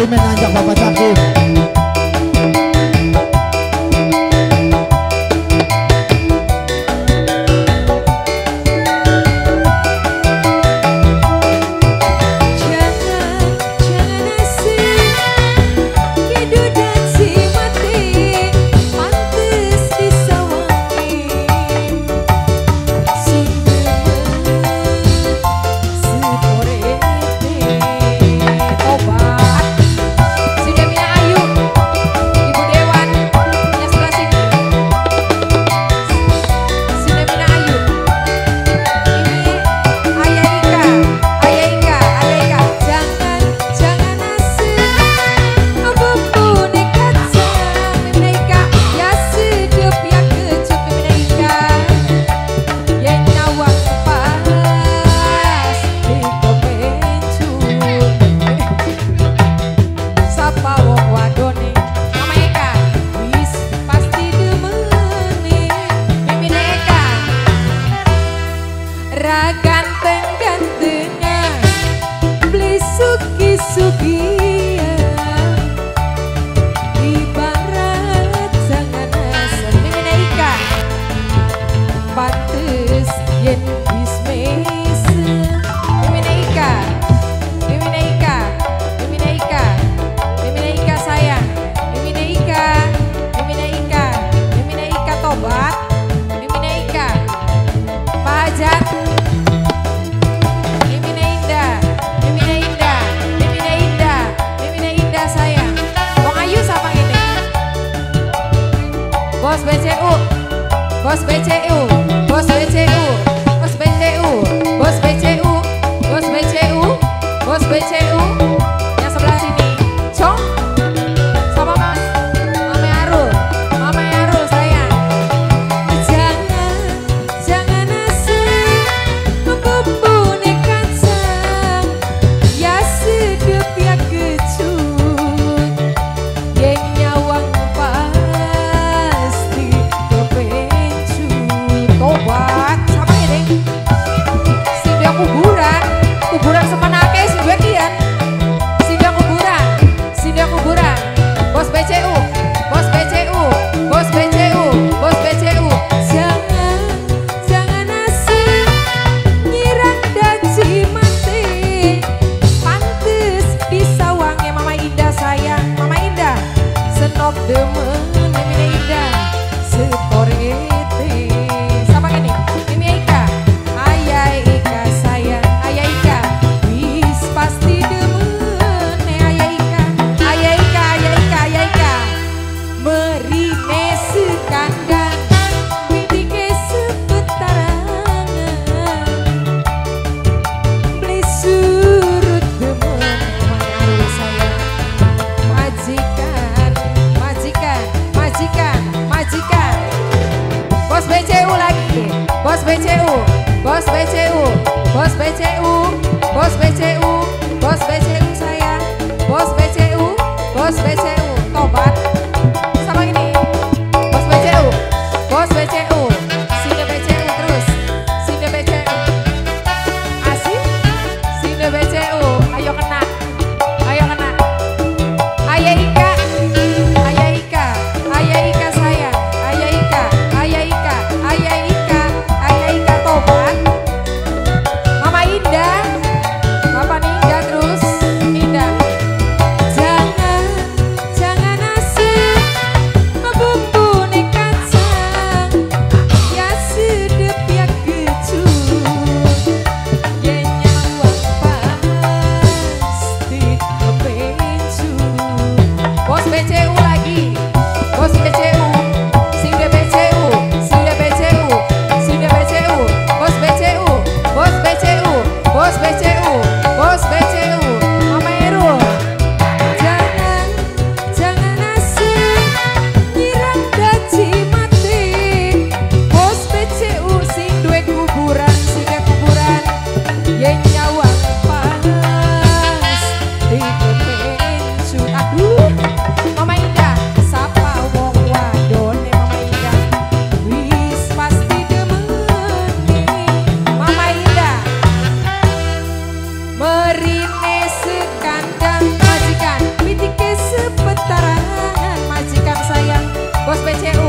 Simen ajak Bapak Cakim. Bos BCU, Bos BCU, Bos BCU, Bos BCU, Bos BCU, Bos BCU, Bos BCU, yang sebelah sini, Cong, sama Mas, Mama Arul sayang. Jangan asing membumbu kacang, ya sedep ya kecut, yang nyawang tobat sama ini sindia kuburan semenake sindia kian sindia kuburan Bos BCU Bos BCU Bos BCU Bos BCU jangan asing nyirang daji mati pantes disawangnya Mama Indah sayang Mama Indah senop demen Mimine Indah seporete Bos BCU lagi, Bos BCU, Bos BCU, Bos BCU, Bos BCU, Bos BCU sayang, Bos BCU, Bos BCU, tobat, sama ini, Bos BCU, Bos BCU, sini BCU terus, sini BCU, asik, sini BCU, ayo kena, Ayah Ika, Ayah Ika, Ayah Ika sayang, Ayah Ika, Ayah Ika, Ayah Ika, Ayah Ika tobat, Mama Indah, Bapak Indah terus, Indah, jangan asing membumbu kacang, ya sedep ya kecut, ya nyawang pasti kepencut. Bos BCU lagi, Bos BCU, Sinde BCU, Sinde BCU, Sinde BCU, Bos BCU, Bos BCU, Bos BCU, Bos BCU, Mama Erul. Jangan asing nyirang daji mati, Bos BCU sing duwe kuburan, yang nyawang pas di kepencut. Aduh, Mama Indah, sapa wong wadone Mama Indah, wis pasti demeni Mama Indah, merine sekandang majikan, BCU